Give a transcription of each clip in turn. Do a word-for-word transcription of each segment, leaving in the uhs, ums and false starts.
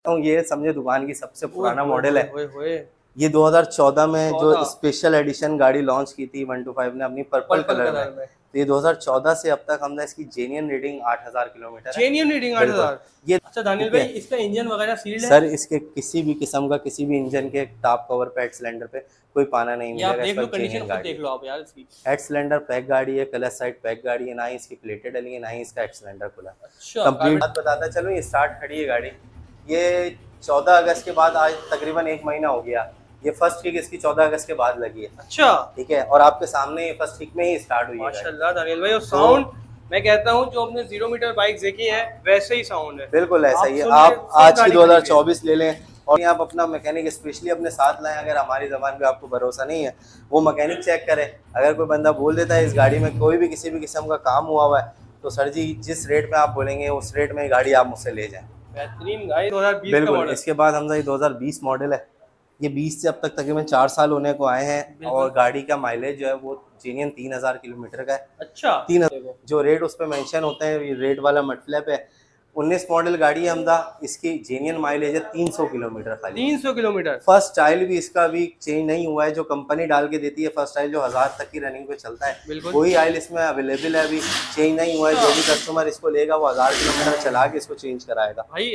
हूँ ये समझे दुकान की सबसे पुराना मॉडल है। ओए होए। ये दो हज़ार चौदह में जो चौदह स्पेशल एडिशन गाड़ी लॉन्च की थी वन टू फाइव ने अपनी पर्पल पर्पल कलर कलर में, में। तो ये दो हज़ार चौदह से अब तक हमने इसकी जेन्युइन रीडिंग आठ हज़ार किलोमीटर है। जेन्युइन रीडिंग आठ बिल्कुल। हज़ार। ये अच्छा दानियल भाई, इसका इंजन वगैरह सील्ड है? सर इसके किसी भी किस्म का किसी भी इंजन के टॉप कवर पे, हेड सिलेंडर पे कोई पाना नहीं ये आप मिलेगा। देख लो, इस कंडीशन खुद गाड़ी देख लो आप यार इसकी। हेड सिलेंडर पैक गाड़ी है, क्लच साइड पैक गाड़ी है, ना ही इसकी प्लेटेड डली है, ना ही इसका हेड सिलेंडर खुला। अच्छा कंप्लीट बात बताता चलो, ये स्टार्ट खड़ी है गाड़ी। ये चौदह अगस्त के बाद आज तकरीबन एक महीना हो गया। ये फर्स्ट किक इसकी चौदह अगस्त के बाद लगी है। अच्छा ठीक है, और आपके सामने ये फर्स्ट किक में ही स्टार्ट हुई है माशाल्लाह दानियल भाई। और साउंड मैं कहता हूँ जो अपने जीरो मीटर बाइक देखी है वैसे ही साउंड है। बिल्कुल ऐसा ही है। आप आप आज की दो हज़ार चौबीस ले लें और आप अपना मैकेनिक स्पेशली अपने साथ लाएं। अगर हमारी ज़बान पे आपको भरोसा नहीं है, वो मैकेनिक चेक करे। अगर कोई बंदा बोल देता है इस गाड़ी में कोई भी किसी भी किस्म का काम हुआ हुआ है, तो सर जी जिस रेट में आप बोलेंगे उस रेट में गाड़ी आप मुझसे ले जाएं। बेहतरीन गाड़ी दो हज़ार बीस का बिल्कुल। मॉडल। इसके बाद हमजा ये दो हज़ार बीस मॉडल है। ये बीस से अब तक तकरीबन चार साल होने को आए हैं और गाड़ी का माइलेज जो है वो जेन्युइन तीन हजार किलोमीटर का है। अच्छा तीन जो रेट उस पर मेंशन होते हैं, ये रेट वाला मतलब है। उन्नीस मॉडल गाड़ी है हमदा, इसकी जेन्युइन माइलेज है तीन सौ किलोमीटर खाली। तीन सौ किलोमीटर। फर्स्ट ऑयल भी इसका भी चेंज नहीं हुआ है, जो कंपनी डाल के देती है फर्स्ट ऑयल जो हजार तक की रनिंग पे चलता है, वही ऑयल इसमें अवेलेबल है, अभी चेंज नहीं हुआ है। जो भी कस्टमर इसको लेगा वो हजार किलोमीटर चला के इसको चेंज कराएगा भाई।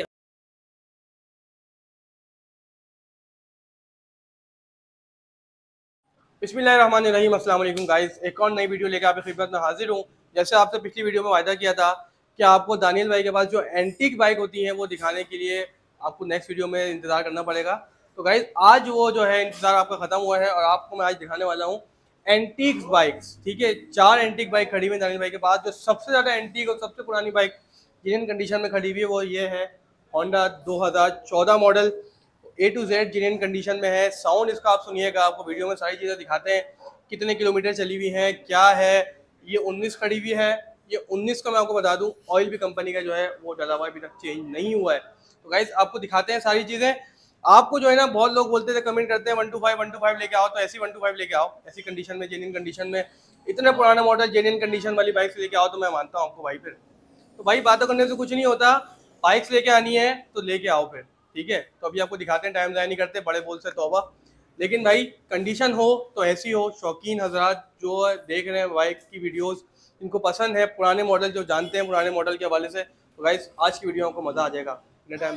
बिस्मिल्लाहिर्रहमानिर्रहीम, अस्सलाम वालेकुम गाइस। एक और नई वीडियो लेकर आपकी खिदमत में हाजिर हूँ। जैसे आपसे पिछली वीडियो में वायदा किया था कि आपको दानियल भाई के पास जो एंटीक बाइक होती हैं वो दिखाने के लिए आपको नेक्स्ट वीडियो में इंतज़ार करना पड़ेगा। तो गाइस आज वो जो है इंतज़ार आपका ख़त्म हुआ है और आपको मैं आज दिखाने वाला हूँ एंटीक बाइक्स। ठीक है, चार एंटीक बाइक खड़ी हुई दानियल भाई के पास। जो सबसे ज़्यादा एंटीक और सबसे पुरानी बाइक जिन कंडीशन में खड़ी हुई है वो ये है होंडा दो हज़ार चौदह model, A to Z genuine condition में है। साउंड इसका आप सुनिएगा, आपको वीडियो में सारी चीज़ें दिखाते हैं, कितने किलोमीटर चली हुई है, क्या है। ये उन्नीस खड़ी हुई है। ये उन्नीस का मैं आपको बता दूं, ऑयल भी कंपनी का जो है वो डला हुआ अभी तक चेंज नहीं हुआ है। तो गाइस आपको दिखाते हैं सारी चीज़ें। आपको जो है ना बहुत लोग बोलते थे, कमेंट करते हैं one two five one two five लेके आओ, तो ऐसी वन टू फाइव लेके आओ, ऐसी कंडीशन में जेन्युइन कंडीशन में इतने पुराना मॉडल जेन्युइन कंडीशन वाली बाइक्स लेके आओ, तो मैं मानता हूँ आपको भाई। फिर तो भाई बातों करने से कुछ नहीं होता, बाइक्स लेके आनी है तो लेके आओ फिर। ठीक है, तो अभी आपको दिखाते हैं, टाइम ज़ाया नहीं करते, बड़े बोल से तौबा। लेकिन भाई कंडीशन हो तो ऐसी हो। शौकीन हजरात जो देख रहे हैं बाइक की वीडियोस, इनको पसंद है पुराने मॉडल, जो जानते हैं पुराने मॉडल के हवाले से, तो गाइस आज की वीडियो आपको मज़ा आ जाएगा। इतने time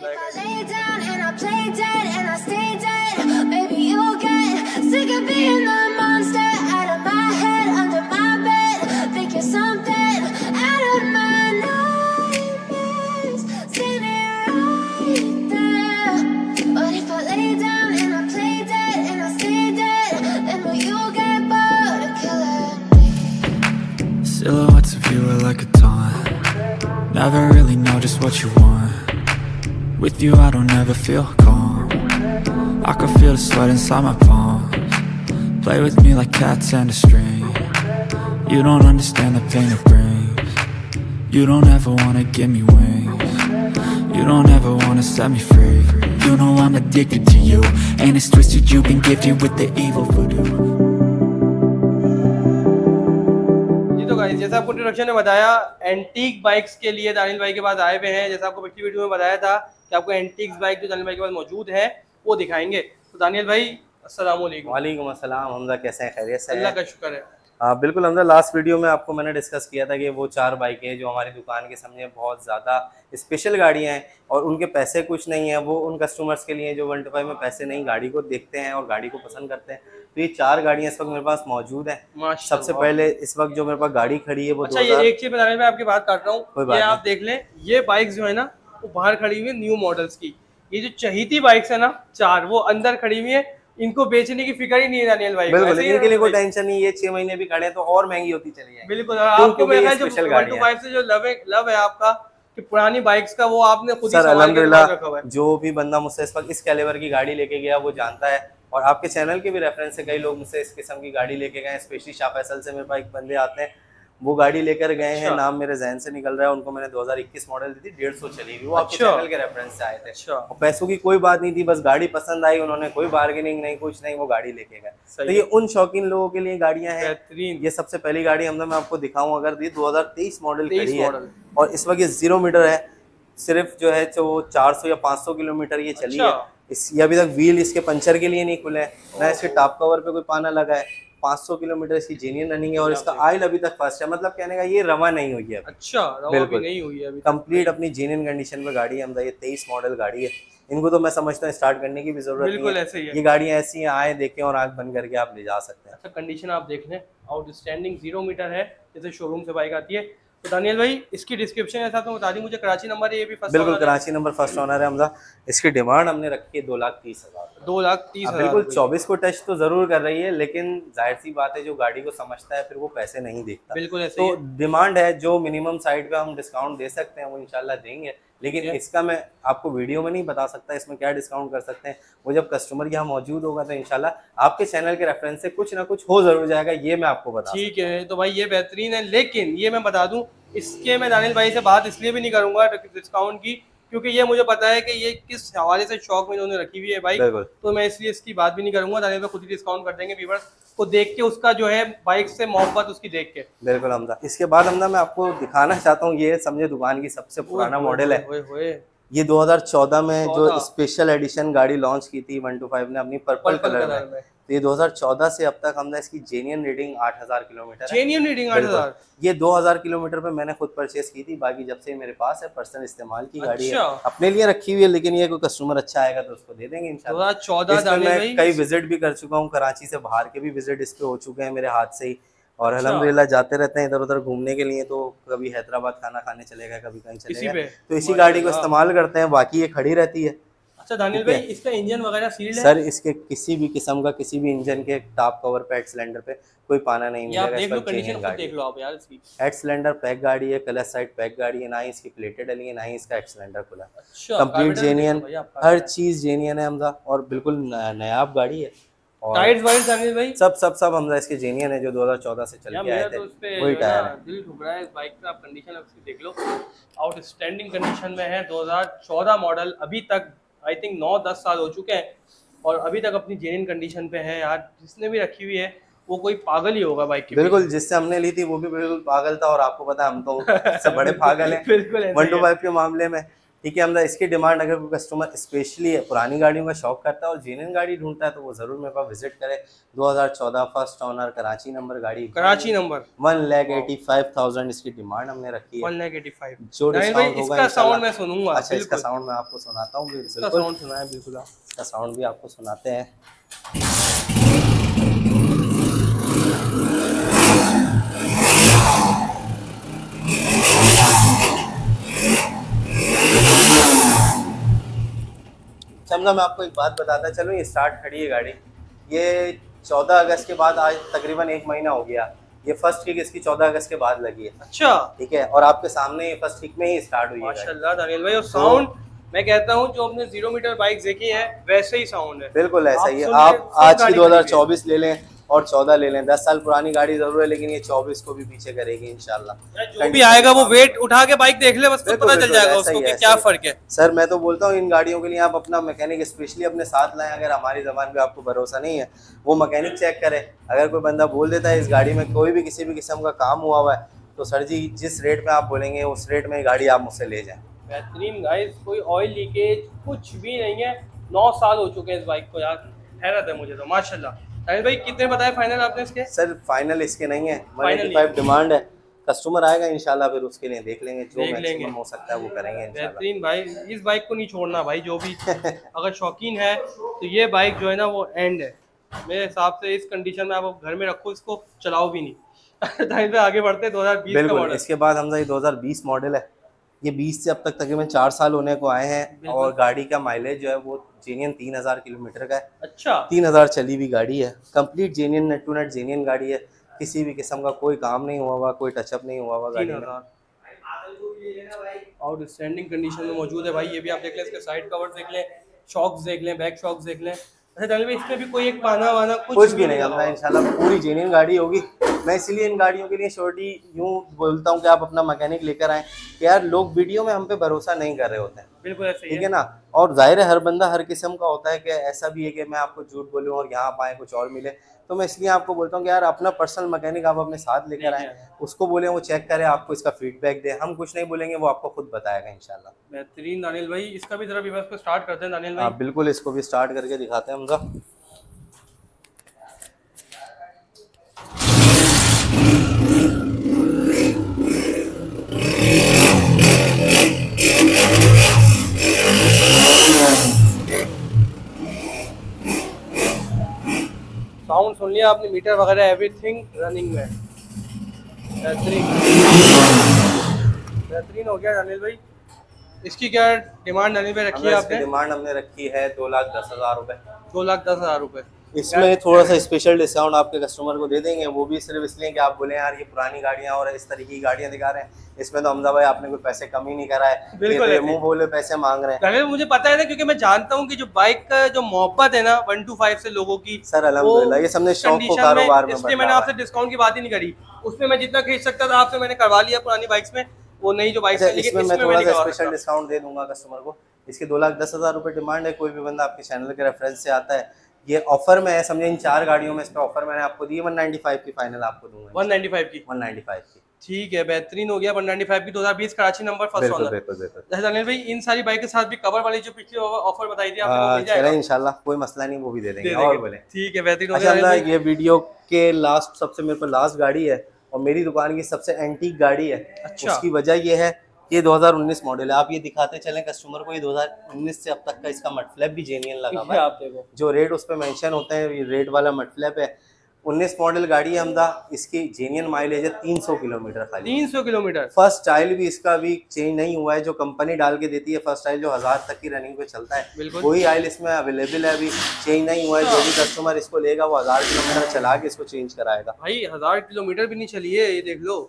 Silhouettes of you are like a taunt. Never really know just what you want. With you I don't ever feel calm. I can feel the sweat inside my palms. Play with me like cats and a string. You don't understand the pain it brings. You don't ever wanna give me wings. You don't ever wanna set me free. You know I'm addicted to you, and it's twisted, you've been gifted with the evil voodoo. जैसा आपको introduction में बताया, antique bikes के लिए Daniel भाई के पास आए हुए हैं। जैसा आपको पिछली वीडियो में बताया था कि आपको एंटीक बाइक जो दानियल भाई के पास मौजूद है वो दिखाएंगे। तो दानियल भाई अस्सलाम वालेकुम। वालेकुम अस्सलाम। हमजा कैसे हैं? खैरियत से? अल्लाह का शुक्र है। हाँ बिल्कुल। हमजा लास्ट वीडियो में आपको मैंने डिस्कस किया था कि वो चार बाइकें जो हमारी दुकान के सामने बहुत ज़्यादा स्पेशल गाड़ियाँ हैं और उनके पैसे कुछ नहीं है, वो उन कस्टमर्स के लिए जो वन टू फाइव में पैसे नहीं, गाड़ी को देखते हैं और गाड़ी को पसंद करते हैं। तो ये चार गाड़ियाँ इस वक्त मेरे पास मौजूद हैं। सबसे पहले इस वक्त जो मेरे पास गाड़ी खड़ी है वो अच्छा, ये एक चीज़ बताने में आपकी बात काट रहा हूँ, ये आप देख लें, ये बाइक्स जो है ना वो बाहर खड़ी हुई है न्यू मॉडल्स की। ये जो चहीती बाइक्स है ना चार, वो अंदर खड़ी हुई है। इनको बेचने की फिक्र ही नहीं है दानियल भाई। बिल्कुल, इनके लिए कोई टेंशन नहीं है। छह महीने भी खड़े तो और महंगी होती चली जाएगी। बिल्कुल। आपको मेरा जो वन टू फाइव से जो लव है लव है आपका कि पुरानी बाइक्स का, वो आपने खुद ही संभाल के रखा हुआ है। जो भी बंदा मुझसे इस वक्त इस कैलिबर की गाड़ी लेके गया वो जानता है, और आपके चैनल के भी रेफरेंस से कई लोग मुझसे इस किस्म की गाड़ी लेके गए। स्पेशली शाह फैसल से मेरे पास एक बंदे आते हैं, वो गाड़ी लेकर गए हैं। नाम मेरे जहन से निकल रहा है। उनको मैंने दो हज़ार इक्कीस मॉडल दी थी, डेढ़ सौ चली हुई। वो आपके चैनल के रेफरेंस से आए थे। और पैसों की कोई बात नहीं थी, बस गाड़ी पसंद आई, उन्होंने कोई बार्गेनिंग नहीं, कुछ नहीं, वो गाड़ी लेके गए। तो ये उन शौकीन लोगों के लिए गाड़ियां हैं। ये सबसे पहली गाड़ी हमने मैं आपको दिखाऊं, अगर दी दो हज़ार तेईस मॉडल खड़ी है और इस वक्त ये जीरो मीटर है। सिर्फ जो है जो चार सौ या पाँच सौ किलोमीटर ये चली अच्छा। है। इस ये अभी तक व्हील इसके पंचर के लिए नहीं खुले हैं, ना इसके टॉप कवर पे कोई पाना लगा है। पाँच सौ किलोमीटर इसकी जेन्युइन रनिंग है और इसका ऑयल अभी तक फर्स्ट है, मतलब कहने का ये रवा नहीं हुई है। अच्छा, रवा भी नहीं हुई है अभी। कंप्लीट अपनी जेन्युइन कंडीशन में गाड़ी है हमदा। ये तेईस मॉडल गाड़ी है, इनको तो मैं समझता हूँ स्टार्ट करने की भी जरूरत नहीं है। ऐसे ही है। ये गाड़ियाँ ऐसी हैं, आए देखें और आंख बंद करके आप ले जा सकते हैं। अच्छा, कंडीशन आप देख लें, आउटस्टैंडिंग जीरो मीटर है जैसे शोरूम से बाइक आती है। तो दानियल भाई इसकी डिस्क्रिप्शन ऐसा तो बता दी मुझे, कराची नंबर है ये भी फर्स्ट बिल्कुल ओनर है? कराची नंबर फर्स्ट ओनर है हमदा। इसकी डिमांड हमने रखी है दो लाख तीस हजार दो लाख तीस हजार बिल्कुल चौबीस को टच तो जरूर कर रही है, लेकिन जाहिर सी बात है जो गाड़ी को समझता है फिर वो पैसे नहीं देखता। बिल्कुल ऐसे तो ही है। डिमांड है, जो मिनिमम साइड पे हम डिस्काउंट दे सकते हैं वो इंशाल्लाह देंगे, लेकिन इसका मैं आपको वीडियो में नहीं बता सकता इसमें क्या डिस्काउंट कर सकते हैं। वो जब कस्टमर यहाँ मौजूद होगा तो इंशाल्लाह आपके चैनल के रेफरेंस से कुछ ना कुछ हो जरूर जाएगा, ये मैं आपको बता। ठीक है, तो भाई ये बेहतरीन है, लेकिन ये मैं बता दूं इसके मैं दानियल भाई से बात इसलिए भी नहीं करूंगा डिस्काउंट की, क्योंकि ये मुझे पता है कि ये किस हवाले से शौक में इन्होंने रखी हुई है बाइक, तो मैं इसलिए इसकी बात भी नहीं करूंगा। दानियल भाई खुद ही डिस्काउंट कर देंगे व्यूअर्स को देख के, उसका जो है बाइक से मोहब्बत उसकी देख के। बिल्कुल हमदा। इसके बाद हमदा मैं आपको दिखाना चाहता हूँ, ये समझे दुकान की सबसे पुराना मॉडल है। ओए होए, ये दो हज़ार चौदह में जो स्पेशल एडिशन गाड़ी लॉन्च की थी वन टू फाइव ने अपनी पर्पल कलर में, में। तो ये दो हज़ार चौदह से अब तक हमने इसकी जेन्युइन रीडिंग आठ हज़ार किलोमीटर जेन्युइन रीडिंग आठ हज़ार ये दो हज़ार किलोमीटर पे मैंने खुद परचेस की थी, बाकी जब से मेरे पास है पर्सनल इस्तेमाल की गाड़ी है, अपने लिए रखी हुई है, लेकिन ये कोई कस्टमर अच्छा आएगा तो उसको दे देंगे इंशाल्लाह। दो हज़ार चौदह मैं कई विजिट भी कर चुका हूँ, कराची से बाहर के भी विजिट इस पे हो चुके हैं मेरे हाथ से ही, और अल्हम्दुलिल्लाह जाते रहते हैं इधर उधर घूमने के लिए, तो कभी हैदराबाद खाना खाने चले गए, कभी कहीं चले गए, तो इसी गाड़ी को इस्तेमाल करते हैं, बाकी ये खड़ी रहती है। अच्छा दानियल भाई इसका इंजन वगैरह सील्ड है? सर इसके किसी भी किस्म का किसी भी इंजन के टॉप कवर पे हेड सिलेंडर पे कोई पाना नहीं मिलेगा। देख लो कंडीशन खुद देख लो आप यार इसकी। हेड सिलेंडर पैक गाड़ी है, कलर साइड पैक गाड़ी है, ना ही इसकी प्लेटेड डली है, ना ही इसका हेड सिलेंडर खुला। अच्छा, कंप्लीट जेन्युइन, हर चीज जेन्युइन है हमदा, और बिल्कुल नायाब गाड़ी है। टायर्स वाइज दानियल भाई सब सब सब हमदा इसके जेन्युइन है, जो दो हज़ार चौदह से चल के आए थे वही टायर है। दिल ठुक रहा है इस बाइक का, आप कंडीशन उसकी देख लो, आउटस्टैंडिंग कंडीशन में है। दो हज़ार चौदह मॉडल, अभी तक आई थिंक नौ दस साल हो चुके हैं और अभी तक अपनी जेन्युइन कंडीशन पे है यार। जिसने भी रखी हुई है वो कोई पागल ही होगा बाइक की। बिल्कुल, जिससे हमने ली थी वो भी बिल्कुल पागल था, और आपको पता है हम तो सबसे बड़े पागल हैं बिल्कुल वन टू फाइव के मामले में। ठीक है हमदा, इसकी डिमांड अगर कोई कस्टमर स्पेशली पुरानी गाड़ियों का शौक करता है और जेन्युइन गाड़ी ढूंढता है तो वो जरूर मेरे पास विजिट करे। दो हज़ार चौदह फर्स्ट ओनर कराची नंबर गाड़ी, Karachi number, one lakh eighty five thousand इसकी डिमांड हमने रखी है। वन लाख एटी फाइव जो डिस्काउंट होगा इसका साउंड मैं सुनूंगा। अच्छा, इसका साउंड मैं आपको सुनाता हूँ, इसका साउंड सुना है बिल्कुल, इसका साउंड भी आपको सुनाते हैं। समझा, मैं आपको एक बात बताता चलूँ, ये स्टार्ट खड़ी है गाड़ी, ये चौदह अगस्त के बाद आज तकरीबन एक महीना हो गया। ये फर्स्ट किक इसकी चौदह अगस्त के बाद लगी है। अच्छा, ठीक है, और आपके सामने ये फर्स्ट किक में ही स्टार्ट हुई है माशाल्लाह दानियल भाई। और साउंड मैं कहता हूँ जो अपने जीरो मीटर बाइक देखी है वैसे ही साउंड है, बिल्कुल ऐसा ही है। आप आज की दो हज़ार चौबीस ले लें और चौदह ले लें, दस साल पुरानी गाड़ी जरूर है, लेकिन ये चौबीस को भी पीछे करेगी इंशाल्लाह। जो भी आएगा वो वेट उठा के बाइक देख ले, बस तो पता चल जाएगा उसको कि क्या फर्क है। सर मैं तो बोलता हूँ इन गाड़ियों के लिए आप अपना मैकेनिक स्पेशली अपने साथ लाएं। अगर हमारी ज़बान पे आपको भरोसा नहीं है, वो मैकेनिक चेक करे। अगर कोई बंदा बोल देता है इस गाड़ी में कोई भी किसी भी किस्म का काम हुआ हुआ है, तो सर जी जिस रेट में आप बोलेंगे उस रेट में गाड़ी आप मुझसे ले जाएं। बेहतरीन गाइस, कोई ऑयल लीकेज कुछ भी नहीं है। नौ साल हो चुके हैं इस बाइक को यार, हैरत है मुझे तो माशाल्लाह। दानियल भाई कितने बताए फाइनल आपने इसके? सर फाइनल इसके नहीं है, वन एटी फाइव डिमांड है। कस्टमर आएगा इंशाल्लाह फिर उसके लिए देख लेंगे, जो मैक्सिमम हो सकता है वो करेंगे इंशाल्लाह। बेहतरीन भाई, इस बाइक को नहीं छोड़ना भाई, जो भी अगर शौकीन है तो ये बाइक जो है ना वो एंड है मेरे हिसाब से। इस कंडीशन में आप घर में रखो, इसको चलाओ भी नहीं। दानियल भाई आगे बढ़ते, दो हज़ार बीस का मॉडल। इसके बाद हम दो हज़ार बीस मॉडल है, ये बीस से अब तक तकरीबन चार साल होने को आए हैं, और गाड़ी का माइलेज जो है वो जेन्युइन तीन हजार किलोमीटर का है। अच्छा, तीन हजार चली हुई गाड़ी है, complete genuine net to net genuine गाड़ी है, किसी भी किस्म का कोई काम नहीं हुआ हुआ, कोई टचअप नहीं हुआ हुआ गाड़ी में। आउटस्टैंडिंग कंडीशन में मौजूद है भाई। ये भी आप देख लें, इसके साइड कवर्स देख लें, शॉक्स देख लें, बैक शॉक्स देख लें। अच्छा दानियल भाई इसमें भी कोई एक पाना वाना कुछ, कुछ भी नहीं होगा इंशाल्लाह, पूरी जेन्युइन गाड़ी होगी। मैं इसलिए इन गाड़ियों के लिए छोटी यूँ बोलता हूँ कि आप अपना मैकेनिक लेकर आएँ। यार लोग वीडियो में हम पे भरोसा नहीं कर रहे होते हैं, बिल्कुल ऐसे ही ठीक है ना। और जाहिर है हर बंदा हर किस्म का होता है, कि ऐसा भी है कि मैं आपको झूठ बोलूँ और यहाँ पाए कुछ और मिले। तो मैं इसलिए आपको बोलता हूँ कि यार अपना पर्सनल मैकेनिक आप अपने साथ लेकर आएँ, उसको बोले वो चेक करे, आपको इसका फीडबैक दे। हम कुछ नहीं बोलेंगे, वो आपको खुद बताएगा इंशाल्लाह। बेहतरीन दानियल भाई, इसका भी जरा व्यूअर्स को स्टार्ट करते हैं दानियल भाई। आप बिल्कुल इसको भी स्टार्ट करके दिखाते हैं हमजा। साउंड सुन लिया आपने, मीटर वगैरह एवरीथिंग रनिंग में। बेहतरीन बेहतरीन हो गया दानियल भाई। इसकी क्या डिमांड दानियल भाई रखी है आपने? डिमांड हमने रखी है दो लाख दस हजार रुपए। दो लाख दस हजार रुपए। इसमें थोड़ा सा स्पेशल डिस्काउंट आपके कस्टमर को दे देंगे, वो भी सिर्फ इसलिए कि आप बोले यार ये पुरानी गाड़ियां और इस तरीके की गाड़ियां दिखा रहे हैं, इसमें तो हमजा भाई आपने कोई पैसे कम ही नहीं करा है, बिल्कुल ये मुंह बोले पैसे मांग रहे हैं। मुझे पता है ना, क्योंकि मैं जानता हूँ कि जो बाइक का जो मोहब्बत है ना वन टू फाइव से लोगों की, सर अल्हम्दुलिल्लाह ये सबने शौक को कारोबार में, इसलिए मैंने आपसे डिस्काउंट की बात ही नहीं करी। उसमें मैं जितना खरीद सकता था आपसे मैंने करवा लिया पुरानी बाइक्स में, वो नई जो बाइक्स है, इसमें मैं थोड़ा सा स्पेशल डिस्काउंट दे दूंगा कस्टमर को। इसके दो लाख दस हजार रुपए डिमांड है। कोई भी बंदा आपके चैनल के रेफरेंस से आता है, ये ऑफर में है, समझे इन चार गाड़ियों में इस पे ऑफर मैंने आपको दी, वन नाइन्टी फाइव की फाइनल आपको दूंगा। वन नाइन्टी फाइव की वन नाइन्टी फाइव की ठीक है, बेहतरीन हो गया। वन नाइन्टी फाइव की दो हज़ार बीस कराची नंबर फर्स्ट ओनर। बिल्कुल बिल्कुल। दानियल भाई इन सारी बाइक के साथ भी कवर वाली जो पिछली ऑफर बताई थी आपने, वो मिल जाएगा इंशाल्लाह, कोई मसला नहीं, वो भी दे देंगे। और बोले ठीक है, बेहतरीन हो गया। ये वीडियो के लास्ट सबसे मेरे पास लास्ट गाड़ी है और मेरी दुकान की सबसे एंटीक गाड़ी है। अच्छा। उसकी वजह ये है, ये दो हज़ार उन्नीस मॉडल है। आप ये दिखाते चलें कस्टमर को, ये दो हज़ार उन्नीस से अब तक का इसका मड फ्लैप भी जेन्युइन लगा हुआ है। आप देखो जो रेट उस पर मेंशन होते हैं, ये रेट वाला मड फ्लैप है। उन्नीस मॉडल गाड़ी है हमदा, इसकी जेन्युइन माइलेज है तीन सौ किलोमीटर खाली। तीन सौ किलोमीटर। फर्स्ट टाइल भी इसका भी चेंज नहीं हुआ है, जो कंपनी डाल के देती है फर्स्ट टाइल जो हजार तक की रनिंग पे चलता है, वही आयल इसमें अवेलेबल है, अभी चेंज नहीं हुआ है। जो भी कस्टमर इसको लेगा वो हजार किलोमीटर चला के इसको चेंज कराएगा। भाई हजार किलोमीटर भी नहीं चली है, ये देख लो।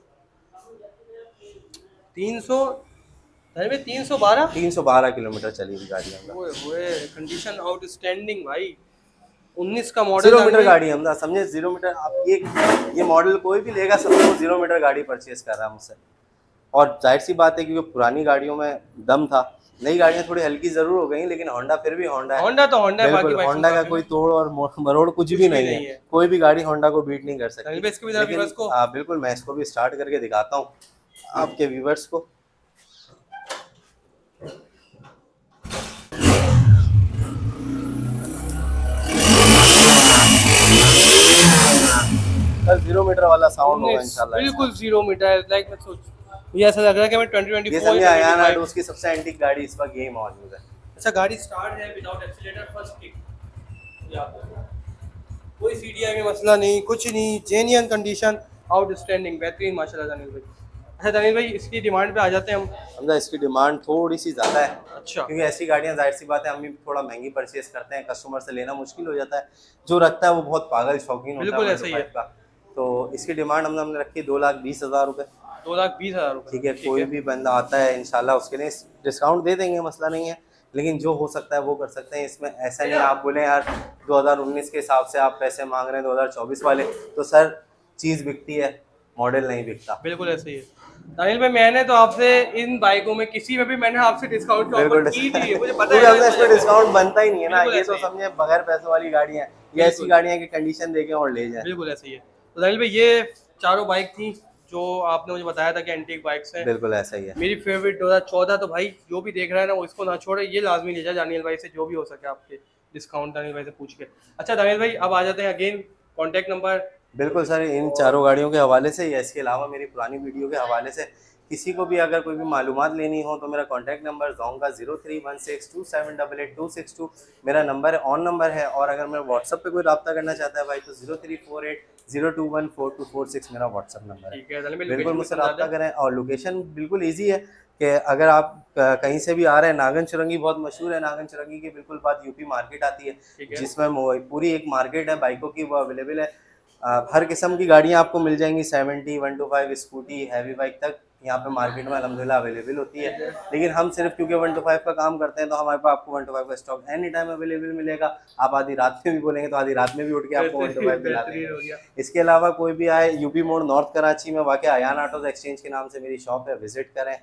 तीन सौ तीन सौ बारह तीन सौ बारह किलोमीटर चली हुई गाड़ी है। कंडीशन आउटस्टैंडिंग भाई। उन्नीस का मॉडल, जीरो मीटर गाड़ी हम समझे, जीरो मीटर। आप ये ये मॉडल कोई भी लेगा सब वो जीरो मीटर गाड़ी परचेज कर रहा है मुझसे। और जाहिर सी बात है क्योंकि पुरानी गाड़ियों में दम था, नई गाड़ियां थोड़ी हल्की जरूर हो गई, लेकिन होंडा फिर भी होंडा है। होंडा तो होंडा है, बाकी होंडा का कोई तोड़ और मरोड़ कुछ भी नहीं है, कोई भी गाड़ी होंडा को बीट नहीं कर सकती। बिल्कुल, मैं इसको भी स्टार्ट करके दिखाता हूँ आपके व्यूवर्स को। जीरो मीटर वाला साउंड होगा इंशाल्लाह। बिल्कुल जीरो मीटर, लाइक मैं सोच ये ऐसा लग रहा है कि मैं ट्वेंटी ट्वेंटी फोर ये आयान आटो उसकी सबसे एंटीक गाड़ी इस वक्त यही मौजूद है। अच्छा, गाड़ी स्टार्ट है विदाउट एक्सीलरेटर, फर्स्ट किक, कोई सीडीआई में मसला नहीं, कुछ नहीं, जेन्युइन कंडीशन, आउटस्टैंडिंग, बेहतरीन माशाल्लाह दानियल भाई। अच्छा दानियल भाई इसकी डिमांड पे आ जाते हैं हम। हमदा इसकी डिमांड थोड़ी सी ज़्यादा है। अच्छा। क्योंकि ऐसी गाड़ियाँ जाहिर सी बात है हम भी थोड़ा महंगी परचेज करते हैं, कस्टमर से लेना मुश्किल हो जाता है। जो रखता है वो बहुत पागल शौकीन होता है। बिल्कुल ऐसा ही है। तो इसकी डिमांड हमने हमने रखी दो लाख बीस हज़ार रुपये। दो लाख बीस हज़ार रुपये ठीक है। कोई भी बंदा आता है इंशाल्लाह उसके लिए डिस्काउंट दे देंगे, मसला नहीं है, लेकिन जो हो सकता है वो कर सकते हैं। इसमें ऐसा नहीं आप बोले यार दो हज़ार उन्नीस के हिसाब से आप पैसे मांग रहे हैं दो हज़ार चौबीस वाले, तो सर चीज़ बिकती है, मॉडल नहीं बिकता। बिल्कुल ऐसे ही है दानियल भाई। मैंने तो आपसे इन बाइकों में किसी में भी मैंने आपसे डिस्काउंट की ऑफर की थी, मुझे पता है इसमें डिस्काउंट बनता ही नहीं है ना। ये तो समझे बगैर पैसों वाली गाड़ियाँ हैं, ये ऐसी गाड़ियाँ की कंडीशन देके और ले जाए। बिल्कुल ऐसे ही है। तो दानियल भाई ये चारों बाइक थी जो आपने मुझे बताया था कि एंटीक बाइक्स हैं। बिल्कुल ऐसा ही है। मेरी फेवरेट दो हज़ार चौदह, तो भाई जो भी देख रहा है ना वो इसको ना छोड़े, ये लाजमी ले जाए दानियल भाई से, जो भी हो सके आपके डिस्काउंट दानियल भाई से पूछ के। अच्छा दानियल भाई अब आ जाते हैं अगेन कॉन्टैक्ट नंबर। बिल्कुल सर, इन चारों गाड़ियों के हवाले से या इसके अलावा मेरी पुरानी वीडियो के हवाले से किसी को भी अगर कोई भी मालूमात लेनी हो तो मेरा कॉन्टैक्ट नंबर जाऊँगा zero three one six two seven double eight two six two मेरा नंबर है, ऑन नंबर है। और अगर मेरा व्हाट्सअप पे कोई रब्ता करना चाहता है भाई तो zero three four eight zero two one four two four six मेरा व्हाट्सअप नंबर है। बिल्कुल मुझसे रब्ता करें। और लोकेशन बिल्कुल ईजी है कि अगर आप कहीं से भी आ रहे हैं, नागन चुरंगी बहुत मशहूर है, नागन चुरंगी के बिल्कुल बाद यूपी मार्केट आती है जिसमें पूरी एक मार्केट है बाइकों की, वो अवेलेबल है। आ, हर किस्म की गाड़ियाँ आपको मिल जाएंगी, seventy one two five scooty heavy bike तक यहाँ पे मार्केट में अल्हम्दुलिल्लाह अवेलेबल होती है। लेकिन हम सिर्फ क्योंकि वन टू फाइव का काम करते हैं तो हमारे पास आपको वन टू फाइव का स्टॉक एनी टाइम अवेलेबल मिलेगा। आप आधी रात में भी बोलेंगे तो आधी रात में भी उठ के आपको वन टू फाइव दिला देंगे। इसके अलावा कोई भी आए, यूपी मोड़ नॉर्थ कराची में वाक़ आयान ऑटोज एक्सचेंज के नाम से मेरी शॉप है, विजिट करें।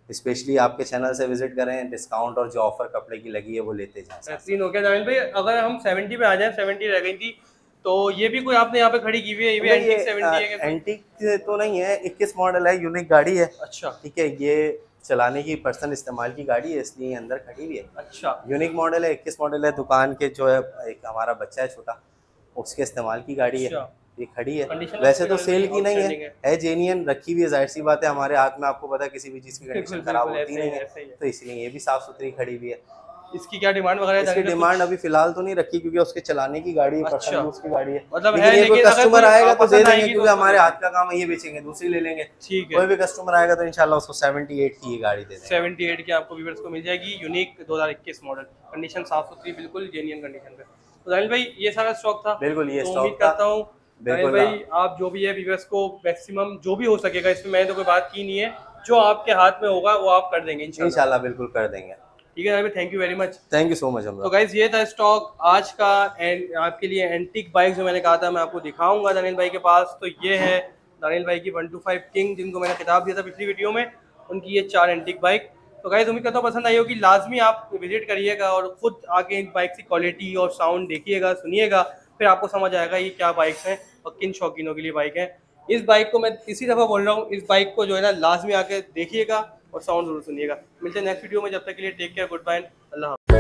स्पेशली आपके चैनल से विजिट करें, डिस्काउंट और जो ऑफर कपड़े की लगी है वो लेते जाएं। तीन हो गया दानिल भाई। अगर हम सेवेंटी पे आ जाए, सेवेंटी रह गई थी, तो ये भी कोई आपने यहाँ पे खड़ी की हुई है? ये भी एंटीक सेवेंटी है क्या? एंटीक तो नहीं है, इक्कीस मॉडल है, यूनिक गाड़ी है। अच्छा ठीक है, ये चलाने की पर्सनल इस्तेमाल की गाड़ी है, इसलिए अंदर खड़ी हुई है। अच्छा यूनिक मॉडल है, इक्कीस मॉडल है। दुकान के जो है एक हमारा बच्चा है छोटा, उसके इस्तेमाल की गाड़ी है, ये खड़ी है। वैसे तो सेल की नहीं है, है जेन्युइन रखी हुई है। जाहिर सी बात है, हमारे हाथ में आपको पता है किसी भी चीज़ की कंडीशन खराब होती नहीं है, तो इसलिए ये भी साफ सुथरी खड़ी हुई है। इसकी क्या डिमांड वगैरह? इसकी डिमांड अभी फिलहाल तो नहीं रखी, क्योंकि उसके चलाने की गाड़ी है, अच्छा। पर्सनल यूज की गाड़ी है। मतलब लेकिन है, ये कोई लेकिन कस्टमर अगर आएगा तो दे देंगे, आएगी क्योंकि तो हमारे हाथ का काम है, ये बेचेंगे, दूसरी ले लेंगे। ठीक है, कोई भी कस्टमर आएगा तो इंशाल्लाह उसको अठहत्तर की ये गाड़ी दे देंगे। अठहत्तर की आपको व्यूअर्स को मिल जाएगी, यूनिक दो हज़ार इक्कीस मॉडल, कंडीशन साफ सुथरी, बिल्कुल जेन्युइन कंडीशन पे। तो दानिल भाई ये सारा स्टॉक था। बिल्कुल ये तो स्टॉक उम्मीद करता हूँ दानिल बिल्कुल भाई आप जो भी है व्यूअर्स को मैक्सिमम जो भी हो सकेगा, इसमें मैंने तो कोई बात की नहीं है, जो आपके हाथ में होगा वो आप कर देंगे इंशाल्लाह। इंशाल्लाह बिल्कुल कर देंगे। ठीक है दानिल भाई, thank you very much. Thank you so much. तो गाइज ये था स्टॉक आज का, एंड आपके लिए एंटीक बाइक जो मैंने कहा था मैं आपको दिखाऊंगा दानिल भाई के पास। तो ये है दानिल भाई की वन टू फाइव किंग, जिनको मैंने किताब दिया था पिछली वीडियो में, उनकी ये चार एंटीक बाइक। तो गाइज उम्मीद करता हूँ पसंद आई होगी, लाजमी आप विजिट करिएगा और खुद आके इन बाइक की क्वालिटी और साउंड देखिएगा, सुनिएगा, फिर आपको समझ आएगा ये क्या बाइक्स हैं और किन शौकीनों के लिए बाइक है। इस बाइक को मैं इसी दफ़ा बोल रहा हूँ, इस बाइक को जो है ना लाजमी आके देखिएगा और साउंड जरूर सुनिएगा। मिलते हैं नेक्स्ट वीडियो में, जब तक के लिए टेक केयर, गुड बाय, अल्लाह।